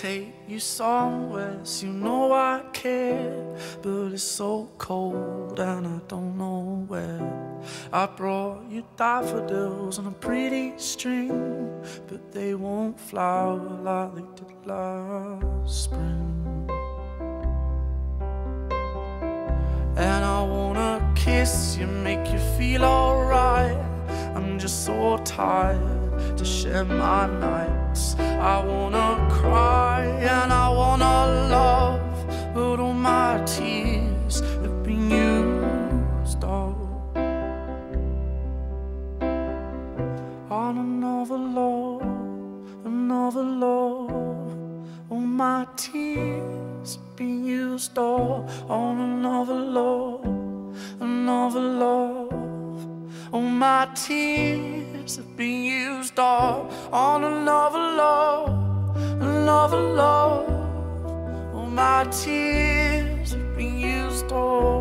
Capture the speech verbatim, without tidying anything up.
take you somewhere, so you know I care. But it's so cold and I don't know where. I brought you daffodils on a pretty string, but they won't flower like they did last spring. And I wanna kiss you, make you feel alright. I'm just so tired to share my nights. I wanna cry and I wanna love, but all my tears have been used up on another love, another love. All my tears have been used up on another love, another love. All my tears have been used up on another love, another love. All my tears have been used up.